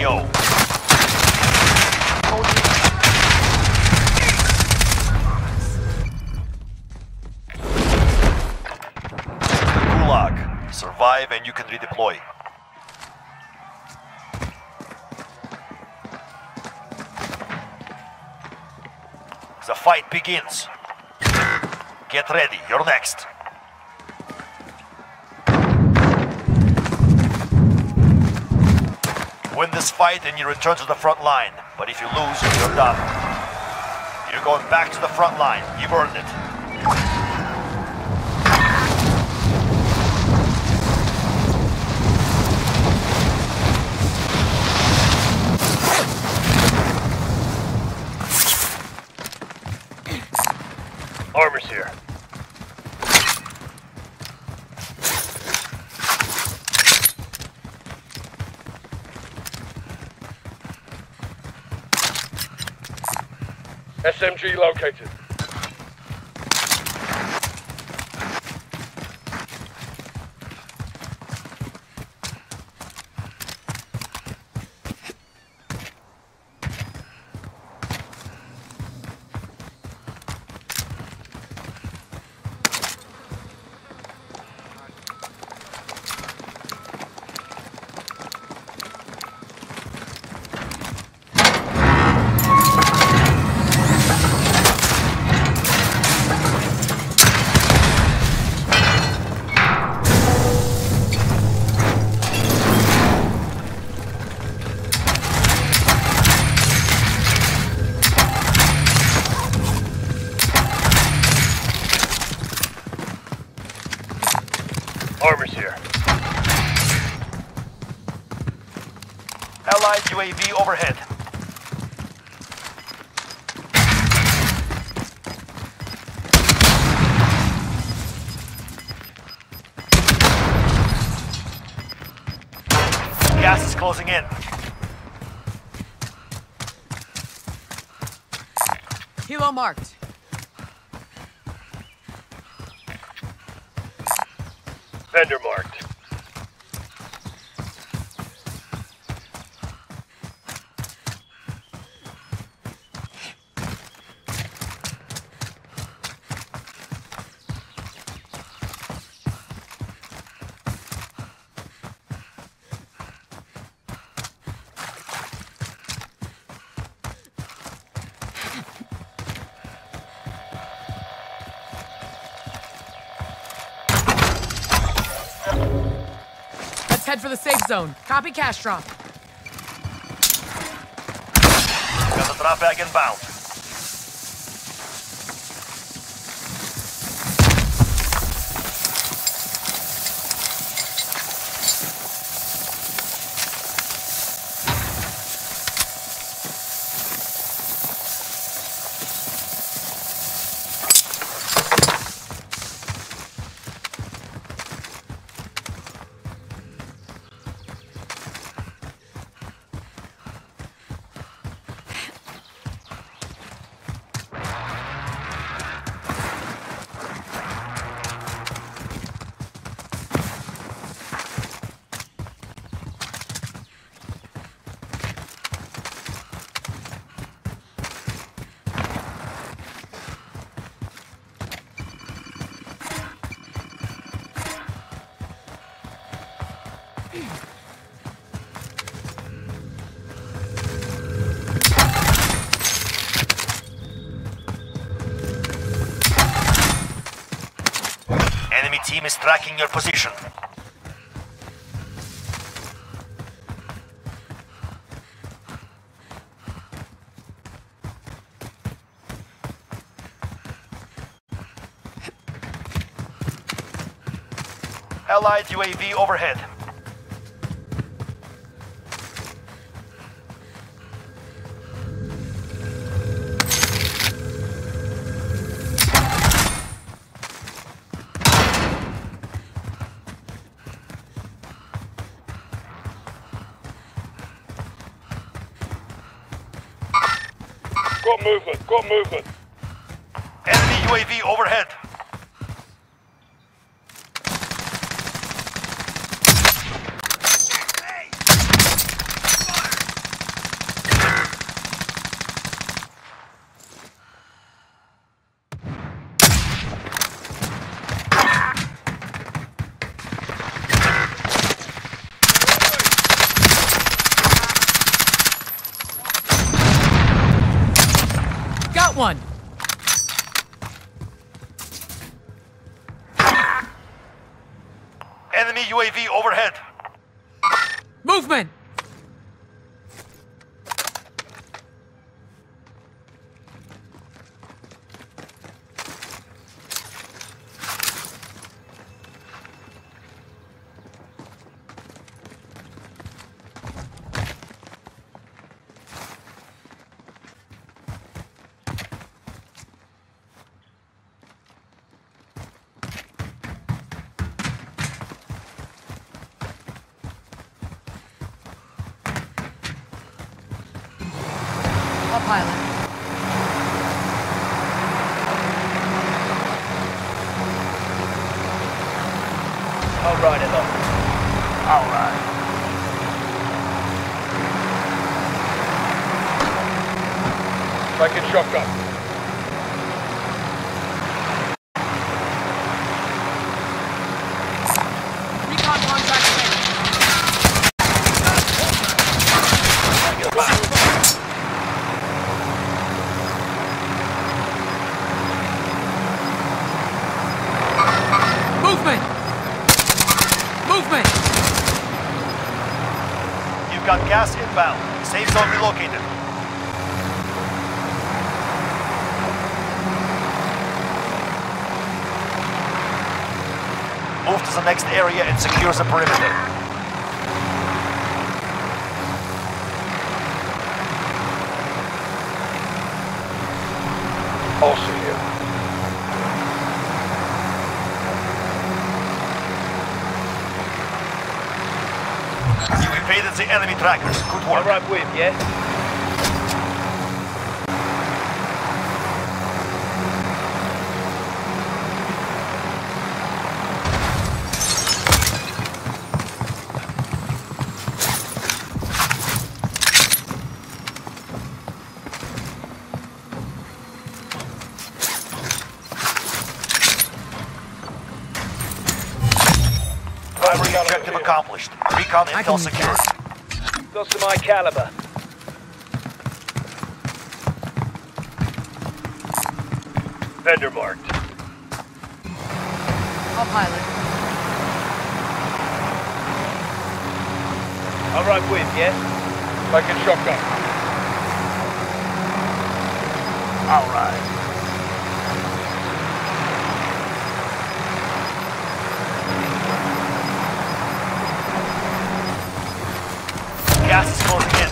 AO. Gulag. Survive and you can redeploy. The fight begins. Get ready, you're next. Win this fight and you return to the front line. But if you lose, you're done. You're going back to the front line. You've earned it. Armor's here. SMG located. Armor's here. Allied UAV overhead. Gas is closing in. Helo marked. Vendor marked. Let's head for the safe zone. Copy cash drop. Got the drop bag inbound. Enemy team is tracking your position. Allied UAV overhead. Got movement, got movement. Enemy UAV overhead. Got one. Enemy UAV overhead. Movement. All pilot. I'll ride along. All right. Taking shotgun. Recon contract ready. Movement. Movement. You've got gas inbound. Safe zone relocated. Move to the next area and secure the perimeter. I'll see you. You evaded the enemy trackers. Good All work. right with, yeah? Primary objective accomplished. Recon I intel can secured. guess. Got some high caliber. Vendor marked. All pilot. All right with, yeah? Taking shotgun. All right. Gas is closing in.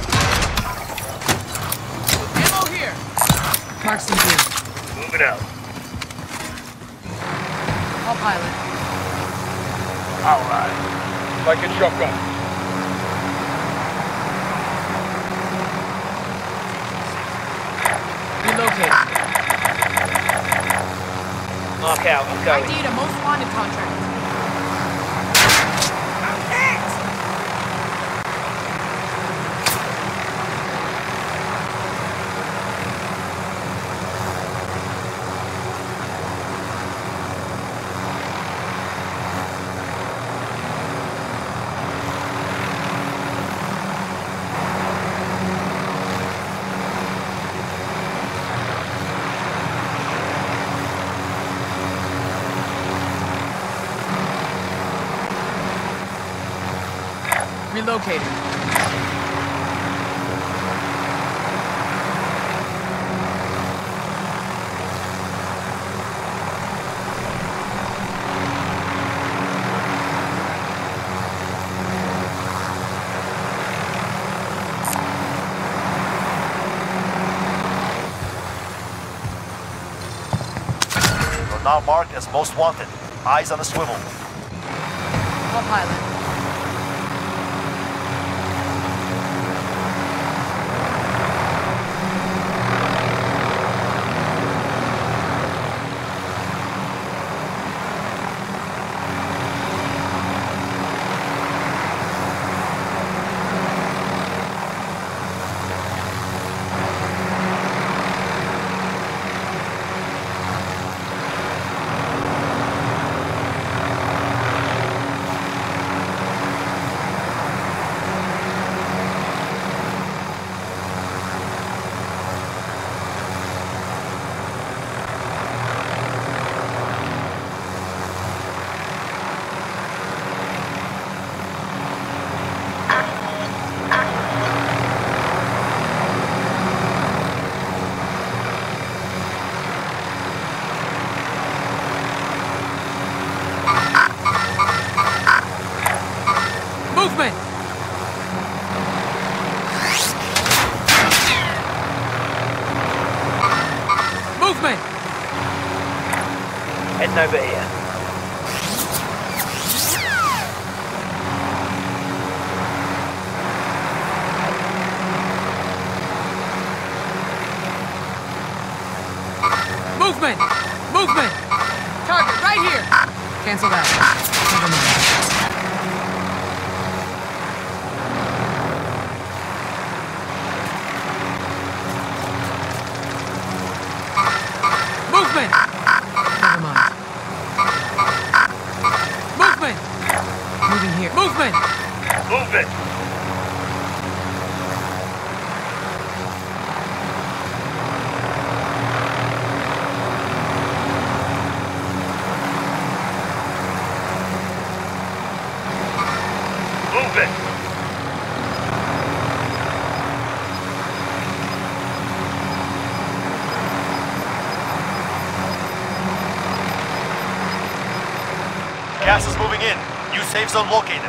Ammo here. Marks and view. Moving out. All pilot. All right. Taking shotgun. Relocated. Mark out, I'm I going. need a most wanted contract. Relocated. You're now marked as most wanted. Eyes on the swivel. All pilot. Movement! Heading over here. Movement! Movement! Target right here! Cancel that. Never mind. Movement! Never mind. Movement! Moving here. Movement! Movement! Movement! Gas is moving in. New safe zone located.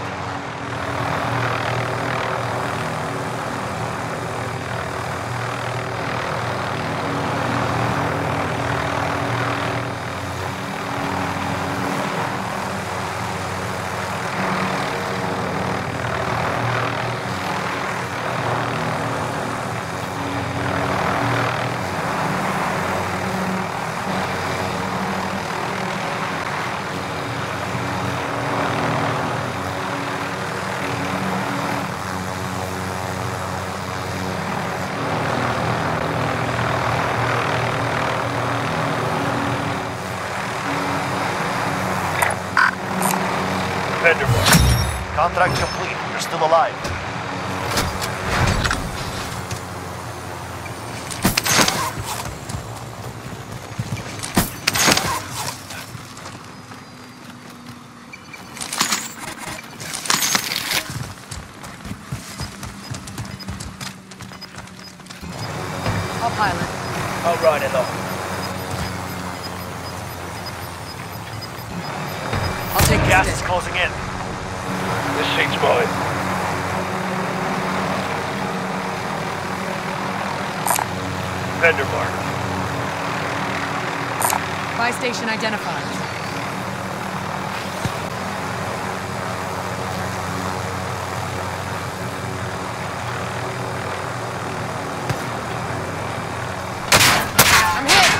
Vendor mark. Contract complete. You're still alive. I'll pilot. I'll ride along. I'll take the Gas is stick. closing in. This seat's mine. Vendor mark. Buy station identified. I'm hit!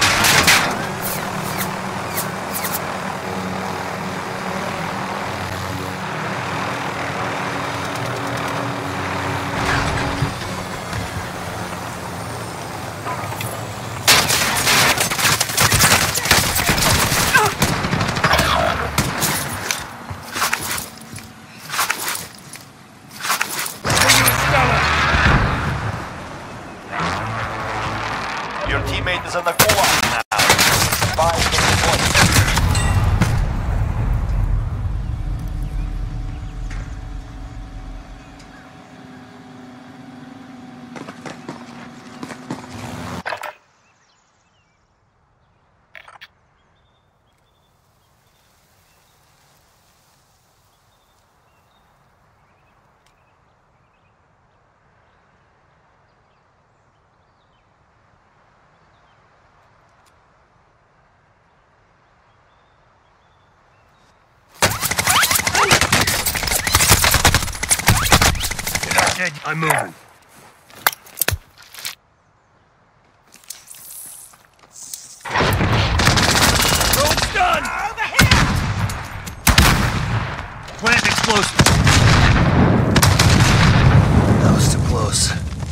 Your teammate is in the gulag now. 5 minutes left. I'm moving. Road's done! Over here! Plant explosives. That was too close.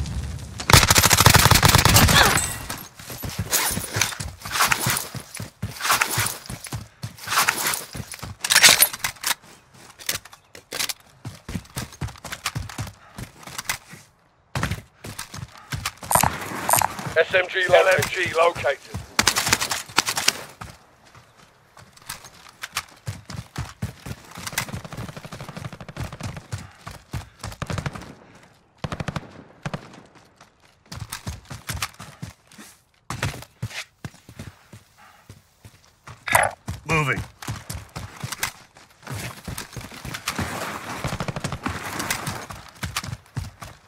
SMG LMG located. Moving.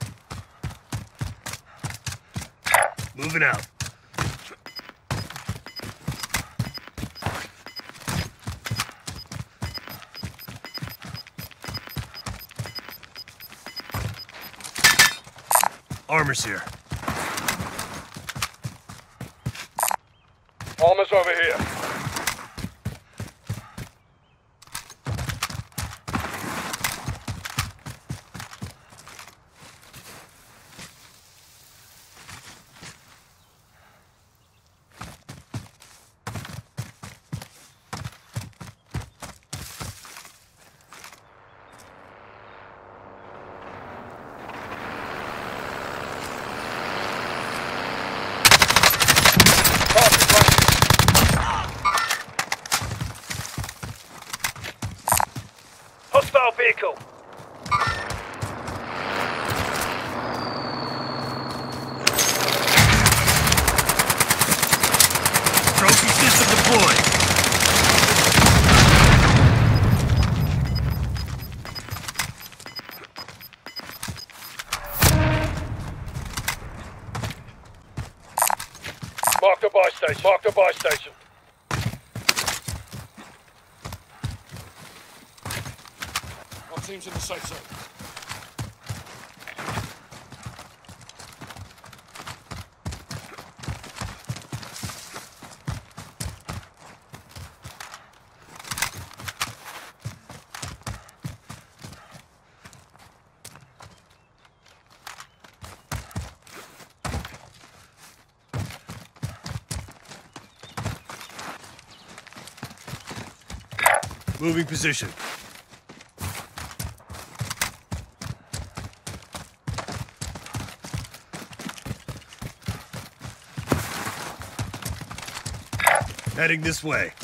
Moving out. Armor's here. Armor's over here. Hostile vehicle. Trophy system deployed. Mark the buy station. Mark the buy station. Our team's in the safe zone. Moving position. Heading this way.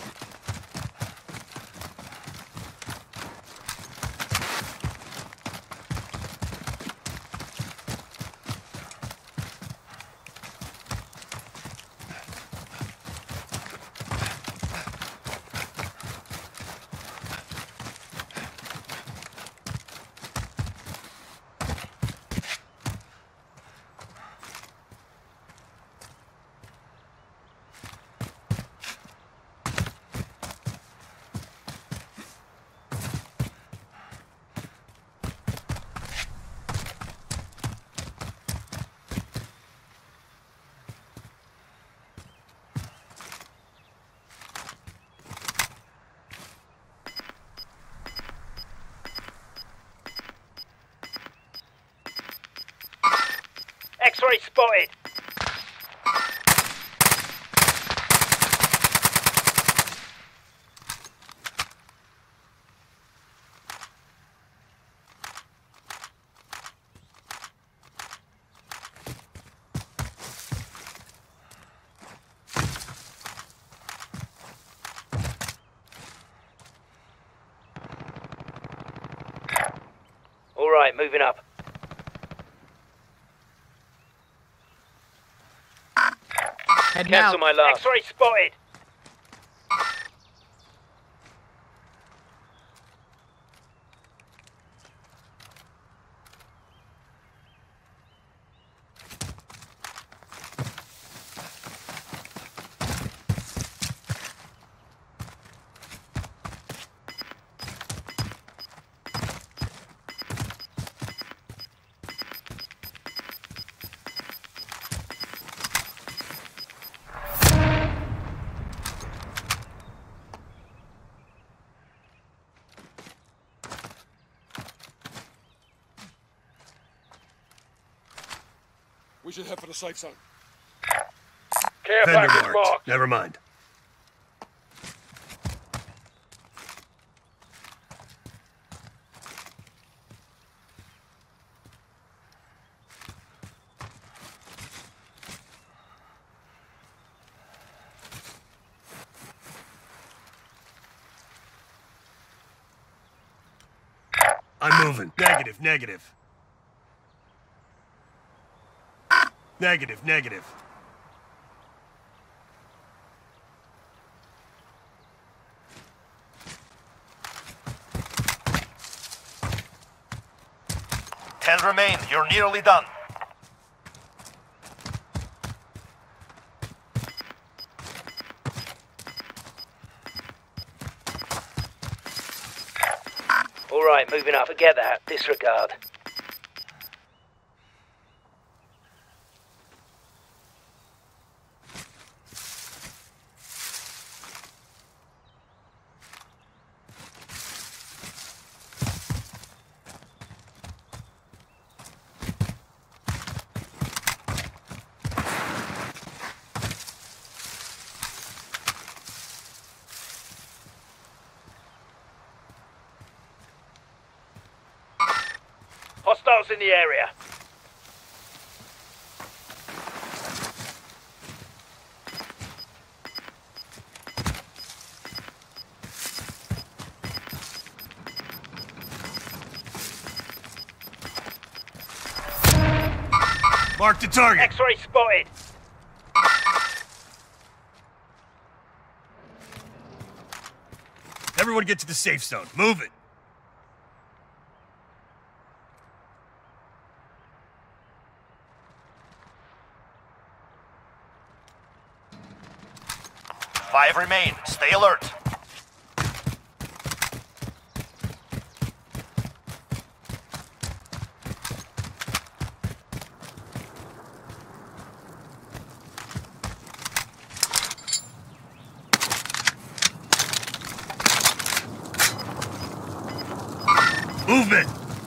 X-ray spotted. All right, moving up. Heading Cancel out. my last. X-ray spotted. We should head for the safe zone. Care Vendor package marked. marked. Never mind. I'm moving. Negative, negative. Negative, negative. Ten remain. You're nearly done. All right, moving up. Forget that. Disregard. Hostiles in the area. Mark the target. X-ray spotted. Everyone get to the safe zone. Move it. Five remain. Stay alert. Movement.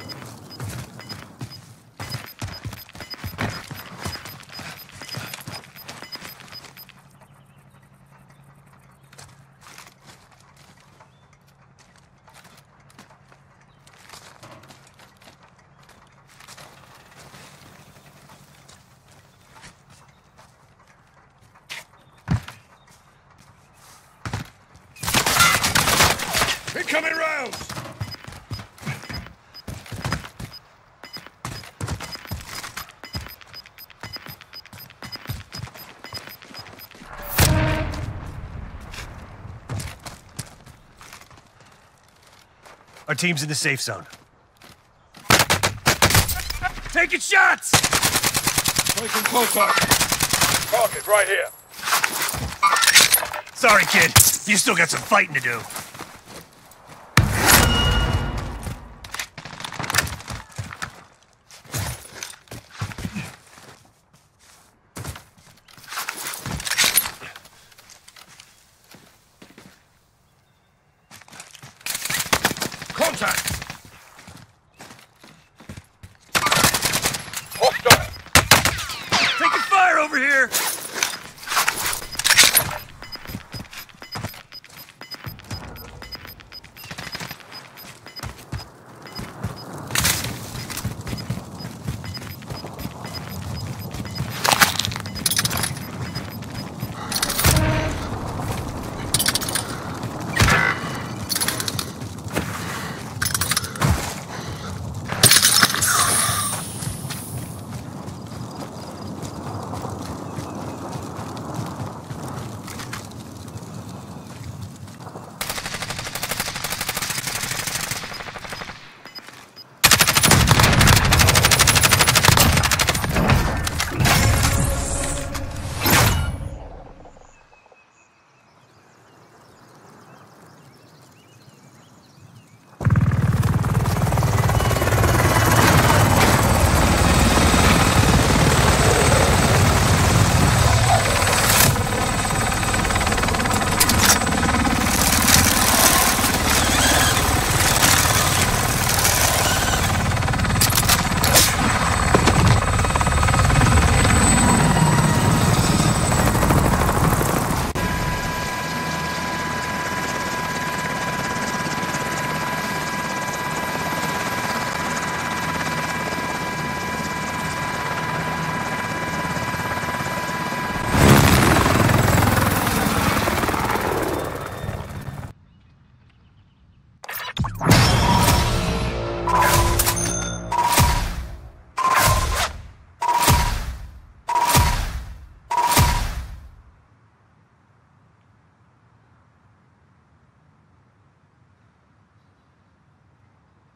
Incoming rounds! Our team's in the safe zone. Taking shots! Taking contact. Target right here. Sorry, kid. You still got some fighting to do. Contact! Hostile! Taking fire over here!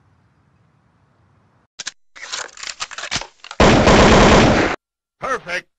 Perfect.